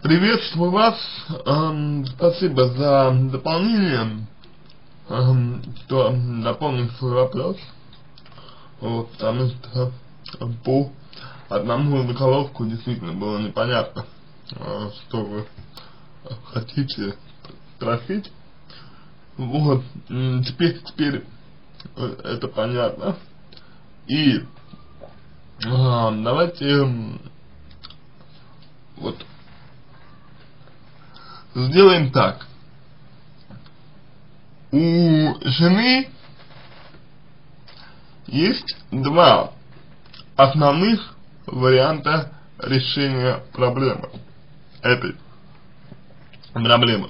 Приветствую вас, спасибо за дополнение, что дополнил свой вопрос, вот, потому что по одному заголовку действительно было непонятно, что вы хотите спросить, вот, теперь это понятно, и давайте вот сделаем так. У жены есть два основных варианта решения проблемы. Этой проблемы.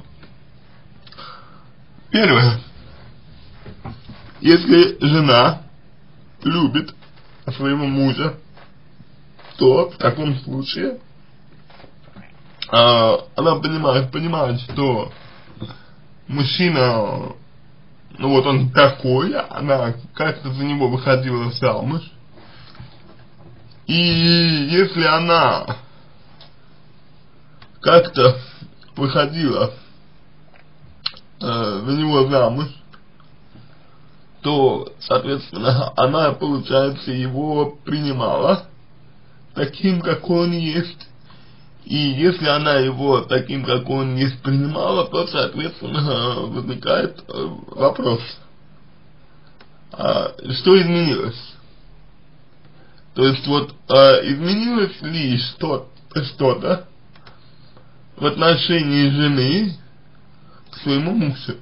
Первое. Если жена любит своего мужа, то в таком случае она понимает, что мужчина, ну вот он такой, она как-то за него выходила замуж. И если она как-то выходила за него замуж, то, соответственно, она, получается, его принимала таким, какой он есть. И если она его таким, как он есть, принимала, то, соответственно, возникает вопрос, что изменилось? То есть вот изменилось ли что-то в отношении жены к своему мужу?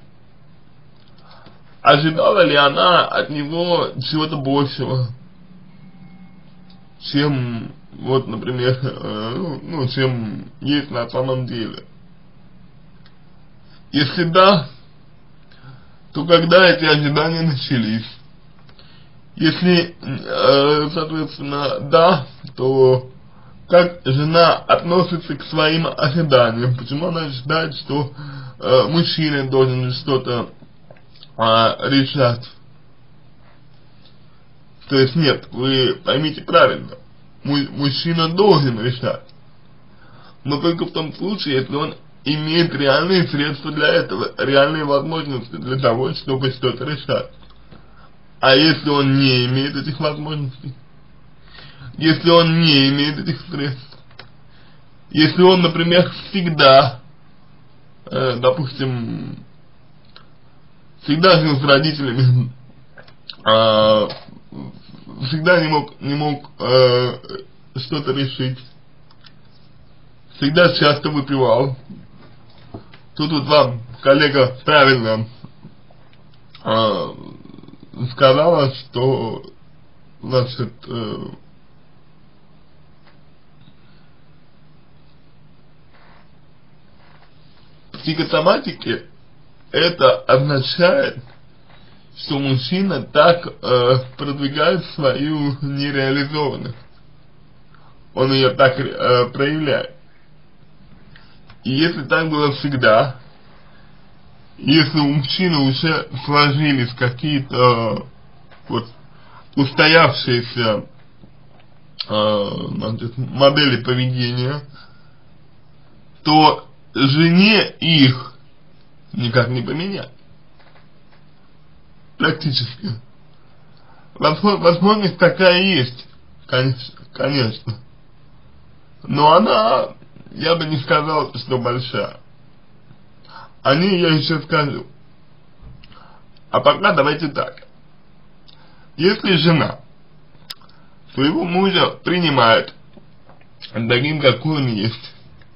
Ожидала ли она от него чего-то большего, чем вот, например, чем есть на самом деле? Если да, то когда эти ожидания начались? Если, соответственно, да, то как жена относится к своим ожиданиям? Почему она считает, что мужчина должен что-то решать? То есть нет, вы поймите правильно, мужчина должен решать, но только в том случае, если он имеет реальные средства для этого, реальные возможности для того, чтобы что-то решать. А если он не имеет этих возможностей, если он не имеет этих средств, если он, например, всегда, допустим, всегда жил с родителями, всегда не мог что-то решить, всегда часто выпивал. Тут вот вам коллега правильно сказала, что, значит, в психосоматике это означает, что мужчина так продвигает свою нереализованность. Он ее так проявляет. И если так было всегда, если у мужчины уже сложились какие-то вот устоявшиеся модели поведения, то жене их никак не поменять. Практически. Возможность такая есть, конечно. Но она, я бы не сказал, что большая. О ней я еще скажу. А пока давайте так. Если жена своего мужа принимает таким, какой он есть,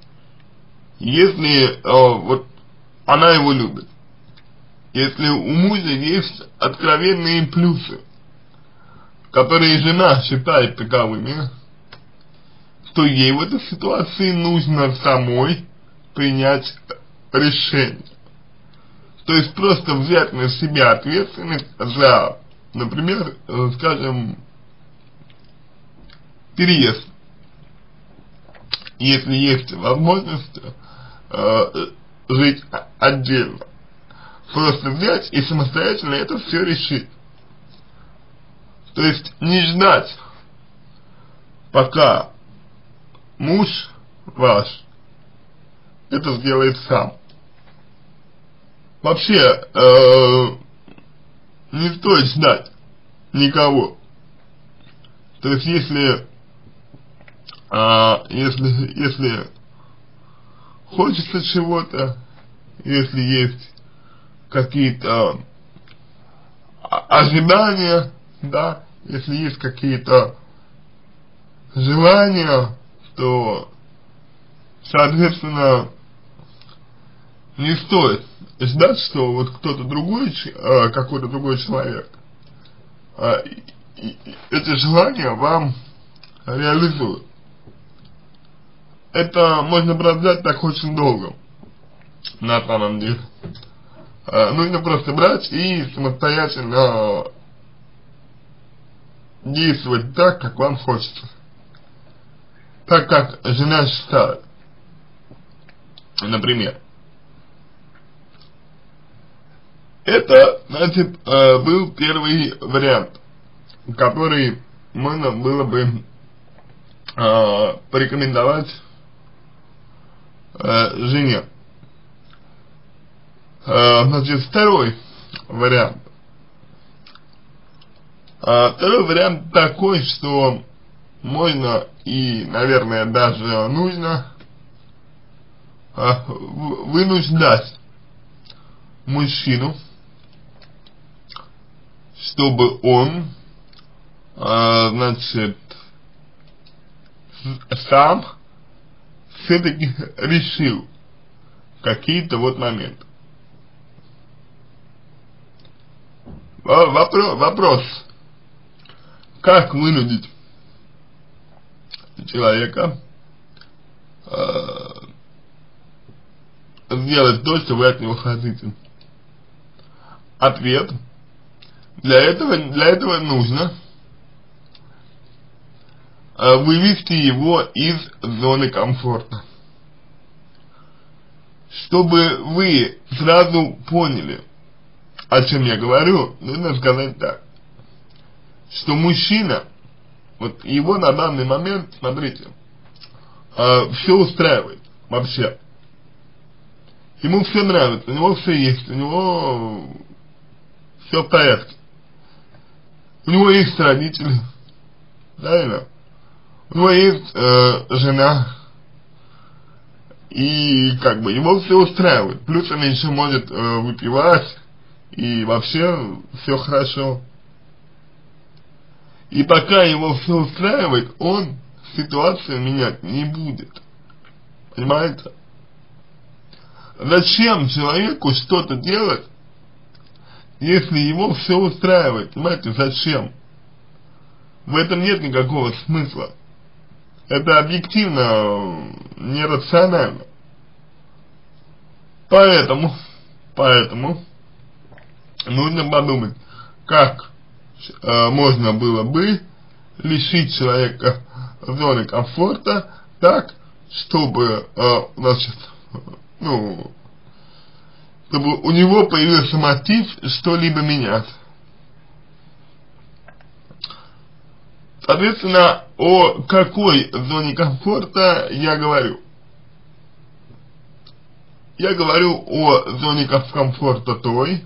если вот она его любит, если у мужа есть откровенные плюсы, которые жена считает таковыми, то ей в этой ситуации нужно самой принять решение. То есть просто взять на себя ответственность за, например, скажем, переезд. Если есть возможность жить отдельно. Просто взять и самостоятельно это все решить. То есть не ждать, пока муж ваш это сделает сам. Вообще, не стоит ждать никого. То есть, если хочется чего-то, если есть какие-то ожидания, да, если есть какие-то желания, то, соответственно, не стоит ждать, что вот кто-то другой, какой-то другой человек эти желания вам реализует. Это можно продолжать так очень долго, на самом деле. Нужно просто брать и самостоятельно действовать так, как вам хочется. Так, как жена считает. Например. Это, значит, был первый вариант, который можно было бы порекомендовать жене. Значит, второй вариант. Второй вариант такой, что можно и, наверное, даже нужно вынуждать мужчину, чтобы он, значит, сам все-таки решил какие-то вот моменты. Вопрос, как вынудить человека сделать то, что вы от него хотите? Ответ: для этого нужно вывести его из зоны комфорта. Чтобы вы сразу поняли, о чем я говорю, нужно сказать так, что мужчина, вот его на данный момент, смотрите, все устраивает вообще. Ему все нравится, у него все есть, у него все в порядке. У него есть родители, правильно? У него есть жена, и как бы его все устраивает. Плюс он еще может выпивать, и вообще все хорошо. И пока его все устраивает, он ситуацию менять не будет. Понимаете? Зачем человеку что-то делать, если его все устраивает? Понимаете, зачем? В этом нет никакого смысла. Это объективно нерационально. Поэтому нужно подумать, как можно было бы лишить человека зоны комфорта так, чтобы, значит, ну, чтобы у него появился мотив что-либо менять. Соответственно, о какой зоне комфорта я говорю? Я говорю о зоне комфорта той,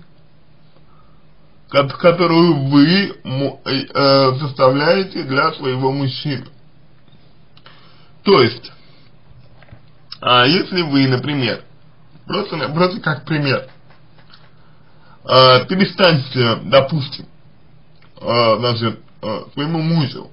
которую вы составляете для своего мужчины. То есть, если вы, например, просто как пример, перестаньте, допустим, значит, своему мужу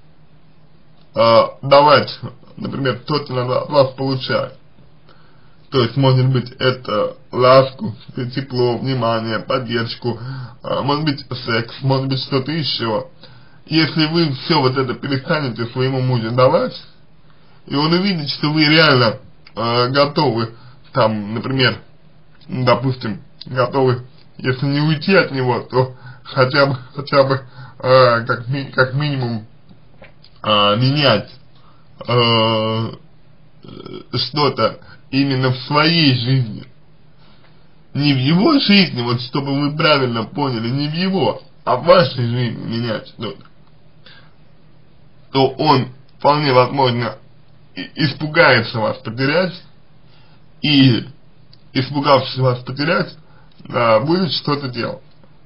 давать, например, то, что он от вас получает. То есть, может быть, это ласку, тепло, внимание, поддержку, может быть, секс, может быть, что-то еще. Если вы все вот это перестанете своему мужу давать, и он увидит, что вы реально готовы, там, например, допустим, готовы, если не уйти от него, то хотя бы как минимум менять что-то именно в своей жизни, не в его жизни, вот чтобы вы правильно поняли, не в его, а в вашей жизни менять что-то, то он вполне возможно испугается вас потерять и, испугавшись вас потерять, будет что-то делать.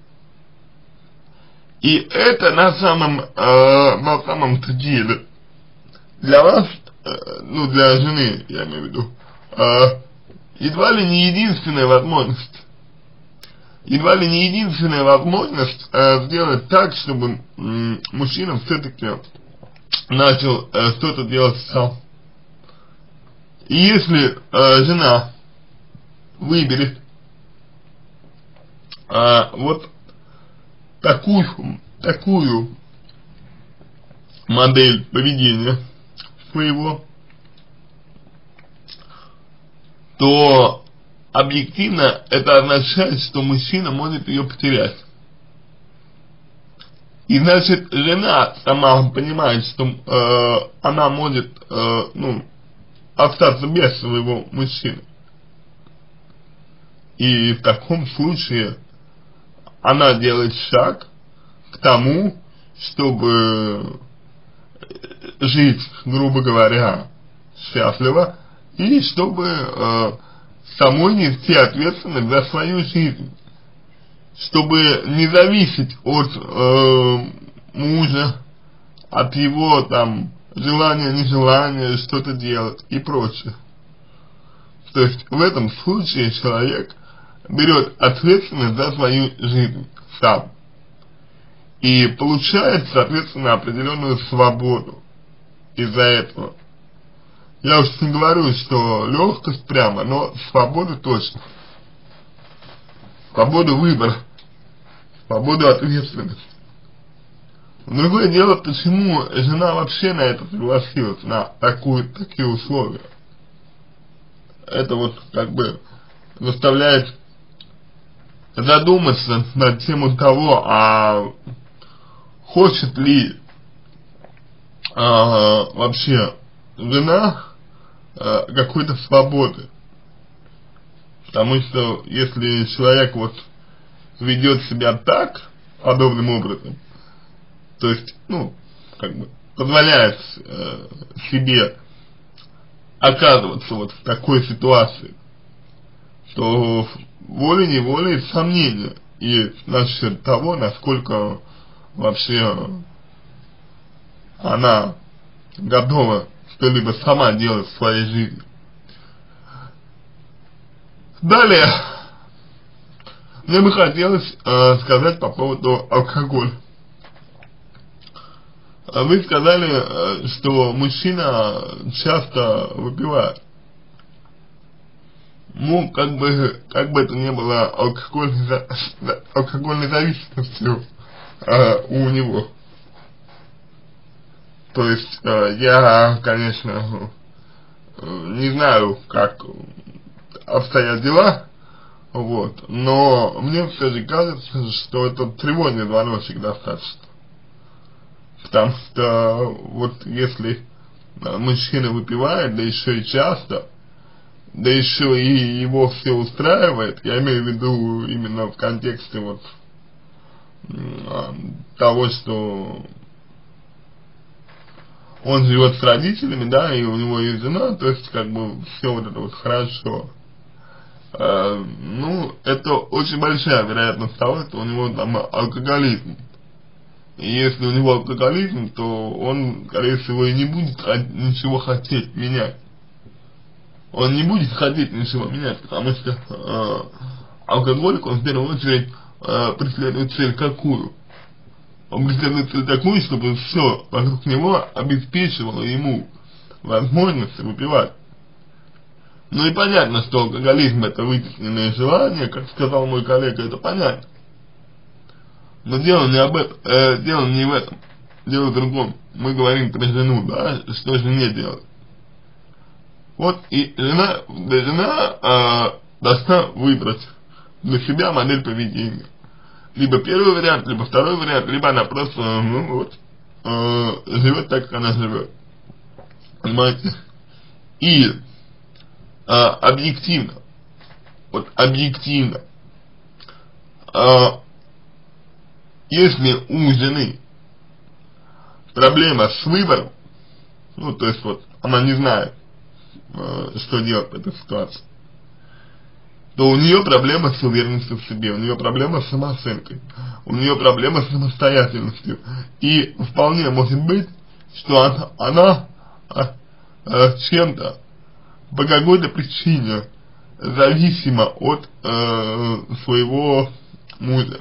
И это на самом-то деле для вас, ну для жены, я имею в виду, едва ли не единственная возможность. Едва ли не единственная возможность сделать так, чтобы мужчина все-таки начал что-то делать сам. И если жена выберет вот такую модель поведения своего, то объективно это означает, что мужчина может ее потерять. И значит, жена сама понимает, что она может ну, остаться без своего мужчины. И в таком случае она делает шаг к тому, чтобы жить, грубо говоря, счастливо, и чтобы самой нести ответственность за свою жизнь, чтобы не зависеть от мужа, от его там желания, нежелания что-то делать и прочее. То есть в этом случае человек берет ответственность за свою жизнь сам и получает, соответственно, определенную свободу из-за этого. Я уж не говорю, что легкость прямо, но свободу точно. Свободу выбора, свободу ответственности. Другое дело, почему жена вообще на это согласилась, на такие условия. Это вот как бы заставляет задуматься над тему того, а хочет ли вообще жена какой-то свободы. Потому что если человек вот ведет себя так, подобным образом, то есть, ну, как бы позволяет себе оказываться вот в такой ситуации, то волей-неволей сомнения есть насчет того, насколько вообще она готова что-либо сама делать в своей жизни. Далее, мне бы хотелось сказать по поводу алкоголя. Вы сказали, что мужчина часто выпивает. Ну, как бы это ни было алкогольной зависимостью у него. То есть, я, конечно, не знаю, как обстоят дела, вот, но мне все же кажется, что это тревожный звоночек достаточно. Потому что, вот, если мужчина выпивает, да еще и часто, да еще и его все устраивает, я имею в виду именно в контексте вот того, что он живет с родителями, да, и у него есть жена, то есть как бы все вот это вот хорошо. Ну, это очень большая вероятность того, что у него там алкоголизм. И если у него алкоголизм, то он, скорее всего, и не будет ничего хотеть менять. Он не будет хотеть ничего менять, потому что алкоголик, он в первую очередь преследует цель какую? Он преследует цель такую, чтобы все вокруг него обеспечивало ему возможность выпивать. Ну и понятно, что алкоголизм — это вытесненное желание, как сказал мой коллега, это понятно. Но дело не об этом, дело не в этом, дело в другом. Мы говорим про жену, да, что жене делать. Вот и жена должна выбрать для себя модель поведения. Либо первый вариант, либо второй вариант, либо она просто, ну вот, живет так, как она живет. Понимаете? И объективно, вот объективно, если у жены проблема с выбором, ну то есть вот она не знает, что делать в этой ситуации, то у нее проблема с уверенностью в себе, у нее проблема с самооценкой, у нее проблема с самостоятельностью. И вполне может быть, что она чем-то, по какой-то причине зависима от своего мужа.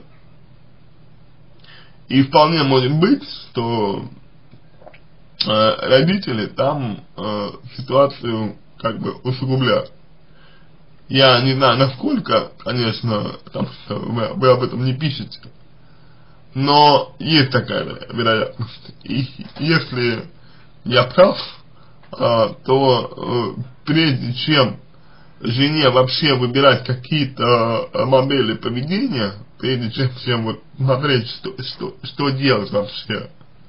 И вполне может быть, что родители там ситуацию как бы усугубляют. Я не знаю насколько, конечно, потому что вы об этом не пишете, но есть такая вероятность. И если я прав, то прежде чем жене вообще выбирать какие-то модели поведения, прежде чем вот смотреть, что делать вообще,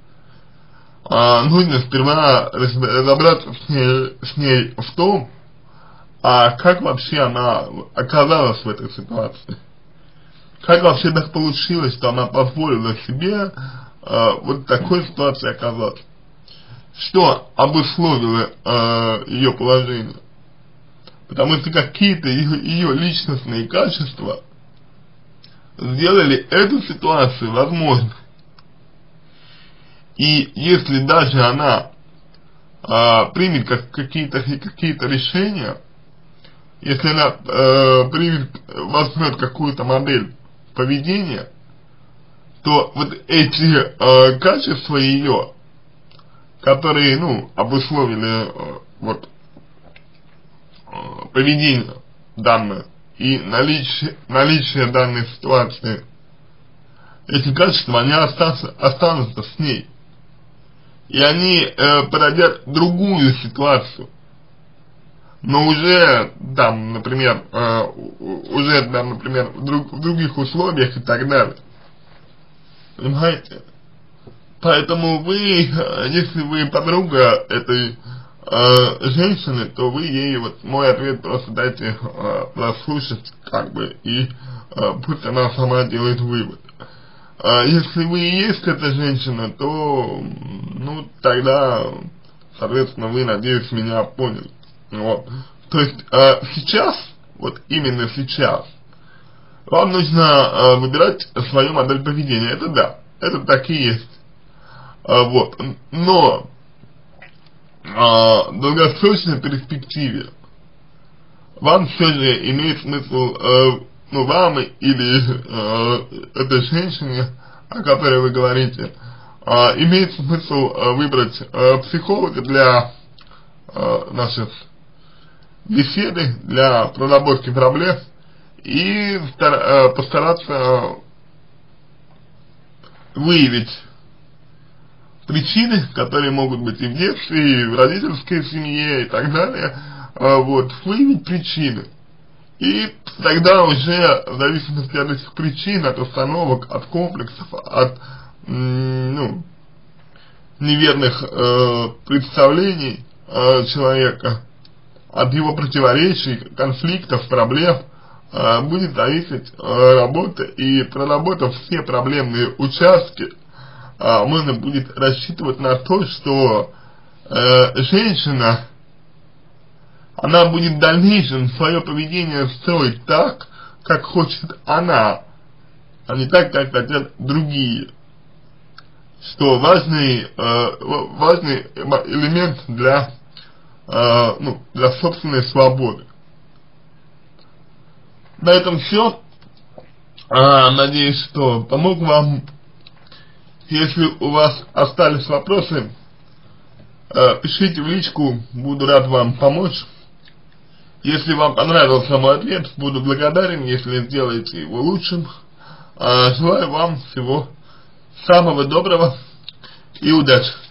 нужно сперва разобраться с ней в том, как вообще она оказалась в этой ситуации. Как вообще так получилось, что она позволила себе вот в такой ситуации оказаться. Что обусловило ее положение. Потому что какие-то ее личностные качества сделали эту ситуацию возможной. И если даже она примет какие-то решения, если она возьмет какую-то модель поведения, то вот эти качества ее, которые, ну, обусловили вот поведение данное и наличие данной ситуации, эти качества, они останутся с ней. И они породят другую ситуацию. Но уже там, например, в других условиях и так далее. Понимаете? Поэтому вы, если вы подруга этой женщины, то вы ей вот мой ответ просто дайте прослушать, как бы, и пусть она сама делает вывод. Если вы и есть эта женщина, то, ну, тогда, соответственно, вы, надеюсь, меня поняли. Вот. То есть сейчас, вот именно сейчас, вам нужно выбирать свою модель поведения. Это да, это так и есть. Вот. Но в долгосрочной перспективе вам все же имеет смысл, ну, вам или этой женщине, о которой вы говорите, имеет смысл выбрать психолога для наших беседы, для проработки проблем и постараться выявить причины, которые могут быть и в детстве, и в родительской семье, и так далее. Вот, выявить причины. И тогда уже, в зависимости от этих причин, от установок, от комплексов, от ну, неверных представлений человека, от его противоречий, конфликтов, проблем, будет зависеть работа, и проработав все проблемные участки, можно будет рассчитывать на то, что женщина, она будет в дальнейшем свое поведение строить так, как хочет она, а не так, как хотят другие. Что важный элемент для собственной свободы. На этом все. Надеюсь, что помог вам. Если у вас остались вопросы, пишите в личку, буду рад вам помочь. Если вам понравился мой ответ, буду благодарен, если сделаете его лучшим. Желаю вам всего самого доброго и удачи.